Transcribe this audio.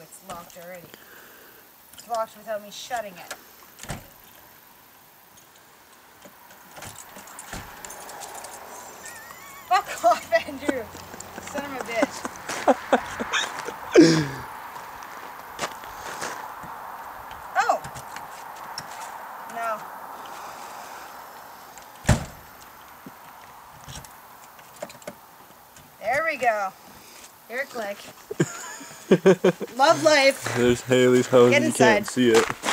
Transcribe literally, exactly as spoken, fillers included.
it's locked already. It's locked without me shutting it. Fuck off, Andrew! Son of a bitch. Oh! No. There we go. Here, click. Love life. There's Haley's hose. Get You inside. can't see it.